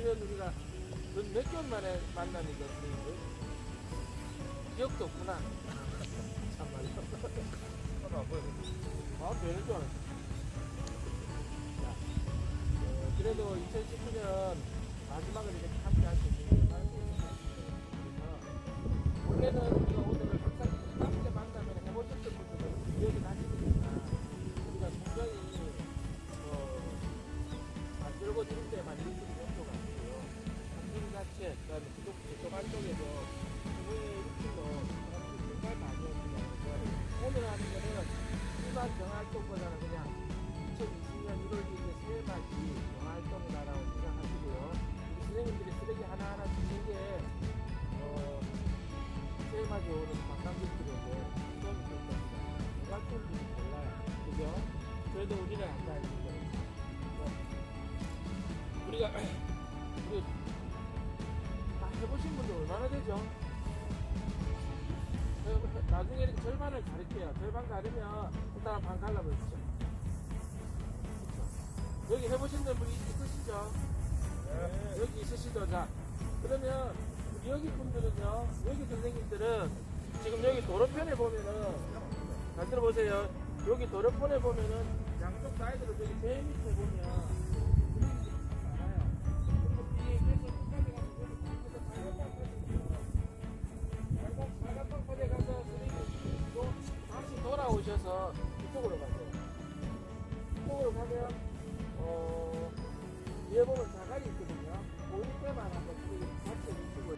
사실은 우리가 몇 개월 만에 만나니까 선생님들 기억도 없구나. 참말로. 아, 되는 줄 알았어. 자, 그래도 2019년 마지막을 이렇게 함께 할 수 있는 게 원래는 우리가 오늘을 항상 함께 만나면 해보셨던 분들은 기억이 나시니까 우리가 굉장히 만들고 지를 때만 일들이 연도가 있고요. 환경 자체, 그 다음에 구독 제조 활동에서 그거의 일들로 사람들이 정말 많이 오시더라고요. 오늘 하는 거는 일반 정활동보다는 그냥 2020년 1월 2일 새해맞이 정활동이라고 생각하시고요. 우리 선생님들이 쓰레기 하나하나 주는 게 새해맞이 오는 관광객들에게 도움이 될 겁니다. 누가 좋은지 몰라요. 그죠? 그래도 우리는 안 가야 됩니다. 우리가 다 해보신 분들 얼마나 되죠? 나중에 이렇게 절반을 가릴게요. 절반 가르면 일단 반 갈라버리시죠. 여기 해보신 분이 있으시죠? 네. 여기 있으시죠? 자, 그러면 여기 분들은요, 여기 선생님들은 지금 여기 도로편에 보면은, 잘 들어보세요. 여기 도로편에 보면은 양쪽 사이드로 저기 배 밑에 보면 돌아오셔서 이쪽으로 가세요. 이쪽으로 가면 위에 보면 자갈이 있거든요. 보일 때만 한번 같이 미치고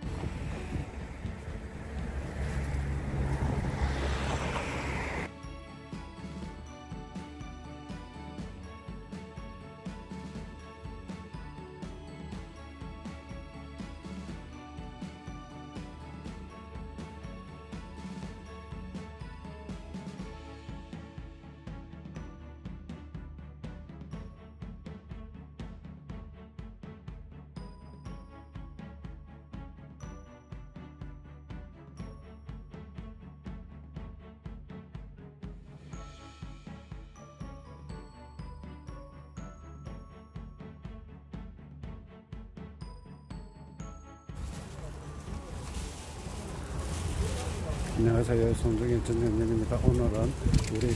안녕하세요. 손정현 전장님입니다. 오늘은 우리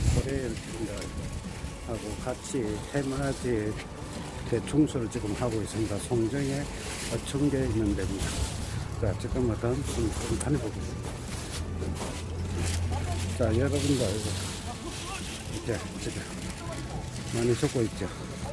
코레일하고 같이 해맞이 대충수를 지금 하고 있습니다. 송정에 어청계에 있는 데입니다. 자, 지금 어떤 좀 다녀보겠습니다. 자, 여러분들 이렇게 지금 많이 쏟고 있죠.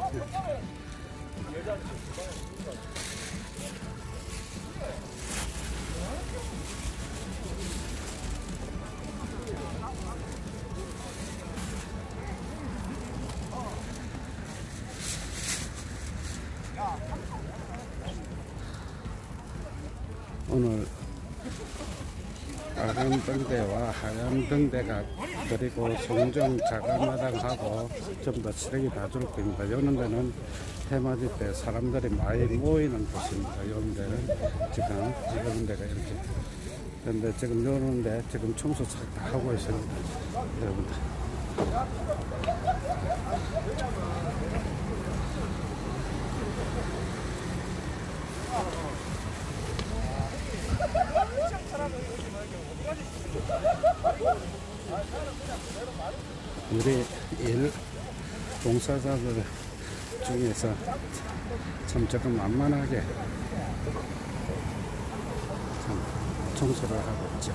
오늘 빨간 등대와 하얀 등대가 그리고 송정 자갈마당하고 전부 다 쓰레기 다 줄 겁니다. 이런 데는 해맞이 때 사람들이 많이 모이는 곳입니다. 이런 데는 지금 이런 데가 이렇게. 그런데 지금 이런 데 지금 청소 싹 다 하고 있습니다. 여러분들. 우리 봉사자들 중에서 참 조금 만만하게 참 청소를 하고 있죠.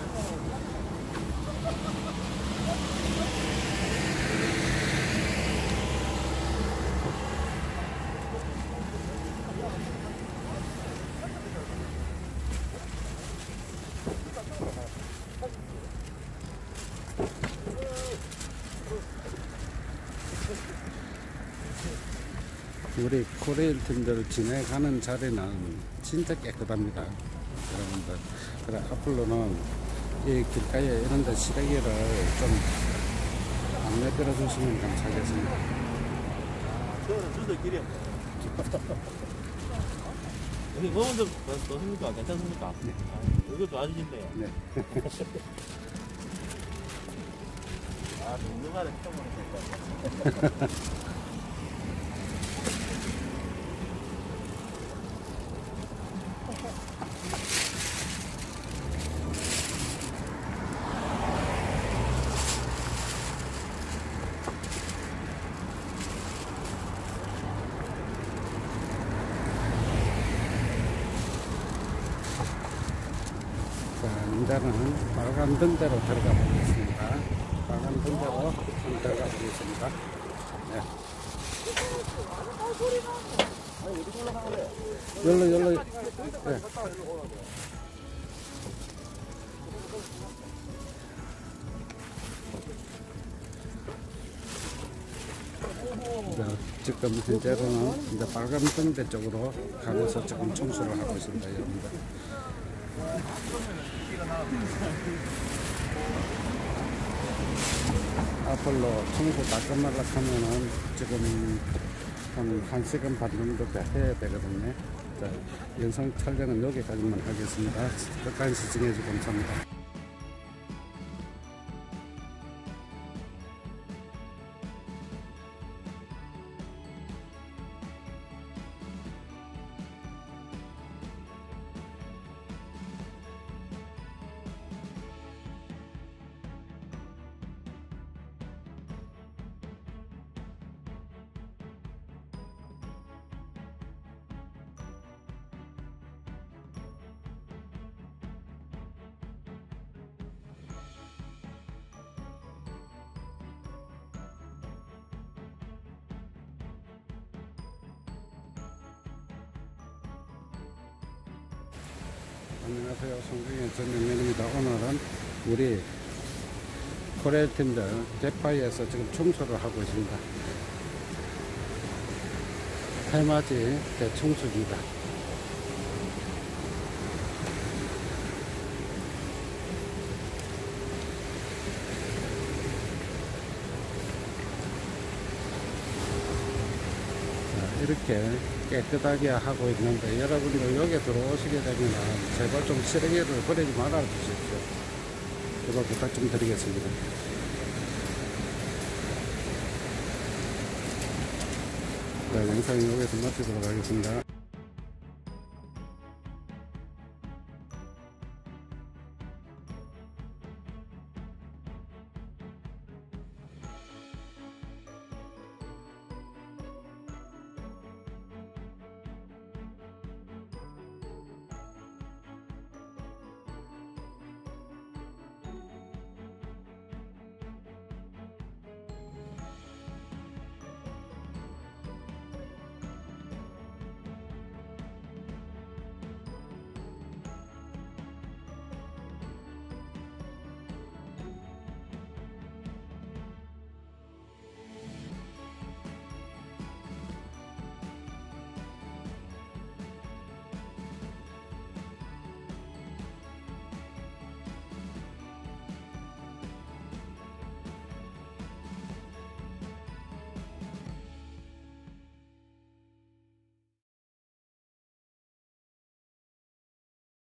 우리 코레일 팀들 지내가는 자리는 진짜 깨끗합니다. 여러분들. 그래, 앞으로는 이 길가에 이런 데 쓰레기를 좀 안 내버려 주시면 감사하겠습니다. 저는 주들끼리. 여기 거은 좀 넣습니까? 괜찮습니까? 네. 이것도 아주 좋네요. 네. 아, 운동화를 펴보는 거니까. 현재는 빨간 등대로 들어가 보겠습니다. 빨간 등대로 들어가 보겠습니다. 네. 열로. 네. 지금 현재로는 이제 빨간 등대 쪽으로 가면서 지금 청소를 하고 있습니다, 여러분들. 앞으로 청소 다 끝나려 하면은 지금 한 1시간 반 정도 해야 되거든요. 자, 영상 촬영은 여기까지만 하겠습니다. 끝까지 시청해주셔서 감사합니다. 안녕하세요. 송중의 전면면입니다. 오늘은 우리 코레일 팀들 대파이에서 지금 청소를 하고 있습니다. 해맞이 대청소기입니다. 이렇게 깨끗하게 하고 있는데 여러분들 여기 들어오시게 되면 제발 좀 쓰레기를 버리지 말아 주십시오. 제발 부탁 좀 드리겠습니다. 네, 영상 여기서 마치도록 하겠습니다.